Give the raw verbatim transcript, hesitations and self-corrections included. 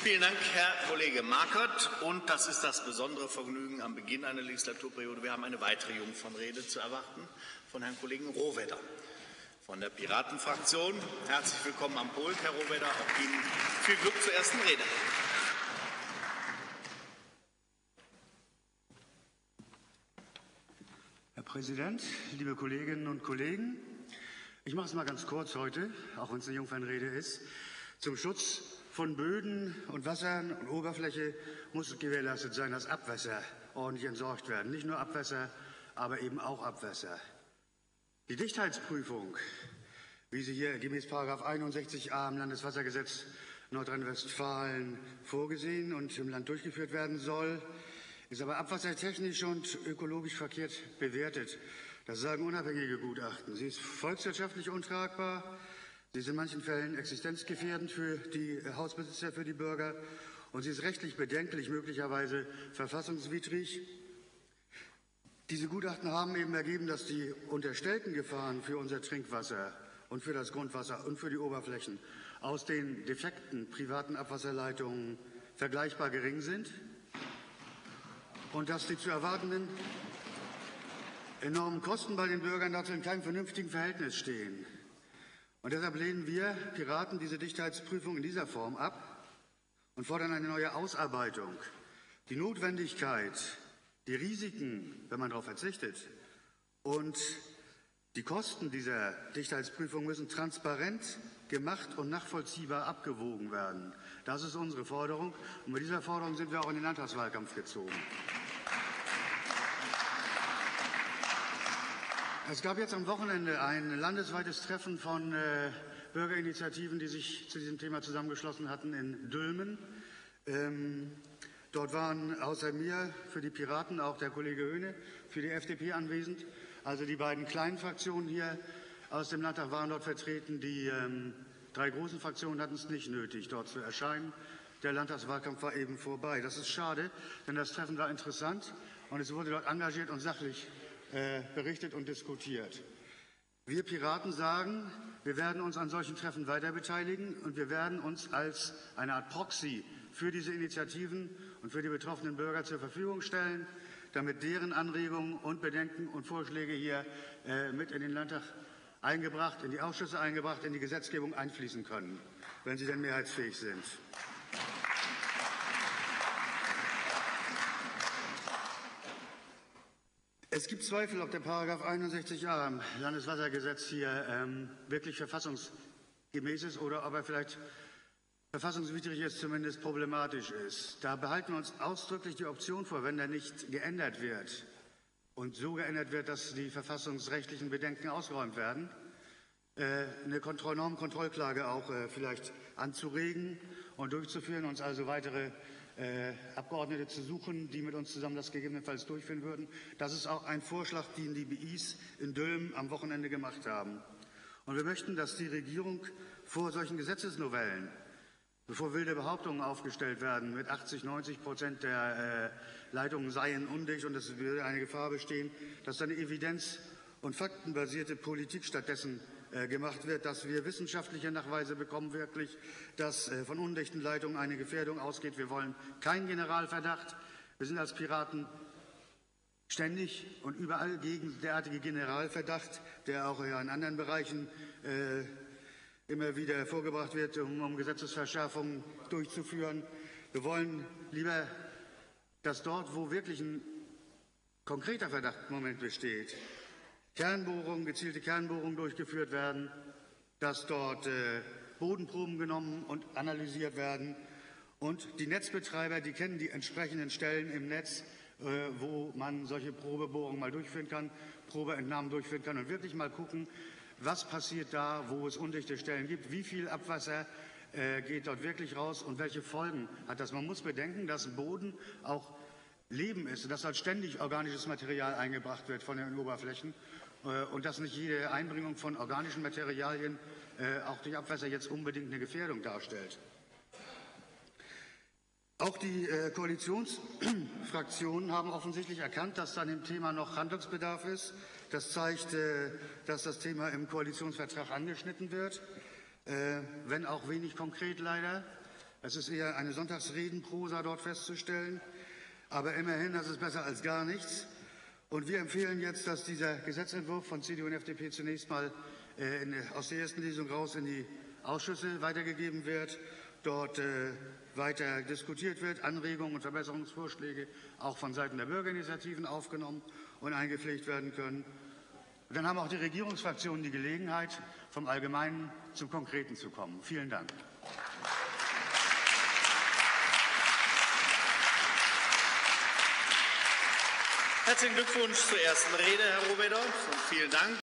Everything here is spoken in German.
Vielen Dank, Herr Kollege Markert. Und das ist das besondere Vergnügen am Beginn einer Legislaturperiode. Wir haben eine weitere Jungfernrede zu erwarten von Herrn Kollegen Rohwedder von der Piratenfraktion. Herzlich willkommen am Pult, Herr Rohwedder. Auch Ihnen viel Glück zur ersten Rede. Herr Präsident, liebe Kolleginnen und Kollegen! Ich mache es mal ganz kurz heute, auch wenn es eine Jungfernrede ist. Zum Schutz von Böden und Wassern und Oberfläche muss gewährleistet sein, dass Abwässer ordentlich entsorgt werden. Nicht nur Abwässer, aber eben auch Abwässer. Die Dichtheitsprüfung, wie sie hier gemäß Paragraph einundsechzig a im Landeswassergesetz Nordrhein-Westfalen vorgesehen und im Land durchgeführt werden soll, ist aber abwassertechnisch und ökologisch verkehrt bewertet. Das sagen unabhängige Gutachten. Sie ist volkswirtschaftlich untragbar, sie ist in manchen Fällen existenzgefährdend für die Hausbesitzer, für die Bürger, und sie ist rechtlich bedenklich, möglicherweise verfassungswidrig. Diese Gutachten haben eben ergeben, dass die unterstellten Gefahren für unser Trinkwasser und für das Grundwasser und für die Oberflächen aus den defekten privaten Abwasserleitungen vergleichbar gering sind und dass die zu erwartenden enormen Kosten bei den Bürgern dazu in keinem vernünftigen Verhältnis stehen. Und deshalb lehnen wir Piraten diese Dichtheitsprüfung in dieser Form ab und fordern eine neue Ausarbeitung. Die Notwendigkeit, die Risiken, wenn man darauf verzichtet, und die Kosten dieser Dichtheitsprüfung müssen transparent gemacht und nachvollziehbar abgewogen werden. Das ist unsere Forderung. Und mit dieser Forderung sind wir auch in den Landtagswahlkampf gezogen. Es gab jetzt am Wochenende ein landesweites Treffen von äh, Bürgerinitiativen, die sich zu diesem Thema zusammengeschlossen hatten in Dülmen. Ähm, dort waren außer mir für die Piraten auch der Kollege Höhne für die F D P anwesend. Also die beiden kleinen Fraktionen hier aus dem Landtag waren dort vertreten. Die ähm, drei großen Fraktionen hatten es nicht nötig, dort zu erscheinen. Der Landtagswahlkampf war eben vorbei. Das ist schade, denn das Treffen war interessant und es wurde dort engagiert und sachlich äh, berichtet und diskutiert. Wir Piraten sagen, wir werden uns an solchen Treffen weiter beteiligen und wir werden uns als eine Art Proxy für diese Initiativen und für die betroffenen Bürger zur Verfügung stellen, damit deren Anregungen und Bedenken und Vorschläge hier äh, mit in den Landtag eingebracht, in die Ausschüsse eingebracht, in die Gesetzgebung einfließen können, wenn sie denn mehrheitsfähig sind. Es gibt Zweifel, ob der Paragraph einundsechzig a im Landeswassergesetz hier ähm, wirklich verfassungsgemäß ist oder ob er vielleicht verfassungswidrig ist, zumindest problematisch ist. Da behalten wir uns ausdrücklich die Option vor, wenn er nicht geändert wird und so geändert wird, dass die verfassungsrechtlichen Bedenken ausgeräumt werden, äh, eine Kontroll- Normkontrollklage auch äh, vielleicht anzuregen und durchzuführen, uns also weitere Äh, Abgeordnete zu suchen, die mit uns zusammen das gegebenenfalls durchführen würden. Das ist auch ein Vorschlag, den die B Is in Dülmen am Wochenende gemacht haben. Und wir möchten, dass die Regierung vor solchen Gesetzesnovellen, bevor wilde Behauptungen aufgestellt werden, mit achtzig, neunzig Prozent der äh, Leitungen seien undicht und es würde eine Gefahr bestehen, dass eine evidenz- und faktenbasierte Politik stattdessen gemacht wird, dass wir wissenschaftliche Nachweise bekommen, wirklich, dass äh, von undichten Leitungen eine Gefährdung ausgeht. Wir wollen keinen Generalverdacht. Wir sind als Piraten ständig und überall gegen derartige Generalverdacht, der auch in anderen Bereichen äh, immer wieder vorgebracht wird, um, um Gesetzesverschärfungen durchzuführen. Wir wollen lieber, dass dort, wo wirklich ein konkreter Verdacht im Moment besteht, Kernbohrungen, gezielte Kernbohrungen durchgeführt werden, dass dort äh, Bodenproben genommen und analysiert werden. Und die Netzbetreiber, die kennen die entsprechenden Stellen im Netz, äh, wo man solche Probebohrungen mal durchführen kann, Probeentnahmen durchführen kann und wirklich mal gucken, was passiert da, wo es undichte Stellen gibt, wie viel Abwasser äh, geht dort wirklich raus und welche Folgen hat das. Man muss bedenken, dass Boden auch Leben ist und dass dort ständig organisches Material eingebracht wird von den Oberflächen. Und dass nicht jede Einbringung von organischen Materialien äh, auch durch Abwässer jetzt unbedingt eine Gefährdung darstellt. Auch die äh, Koalitionsfraktionen haben offensichtlich erkannt, dass an dem Thema noch Handlungsbedarf ist. Das zeigt, äh, dass das Thema im Koalitionsvertrag angeschnitten wird, äh, wenn auch wenig konkret leider. Es ist eher eine Sonntagsredenprosa dort festzustellen. Aber immerhin, das ist besser als gar nichts. Und wir empfehlen jetzt, dass dieser Gesetzentwurf von C D U und F D P zunächst mal äh, in, aus der ersten Lesung raus in die Ausschüsse weitergegeben wird, dort äh, weiter diskutiert wird, Anregungen und Verbesserungsvorschläge auch von Seiten der Bürgerinitiativen aufgenommen und eingepflegt werden können. Und dann haben auch die Regierungsfraktionen die Gelegenheit, vom Allgemeinen zum Konkreten zu kommen. Vielen Dank. Herzlichen Glückwunsch zur ersten Rede, Herr Rohwedder. Vielen Dank.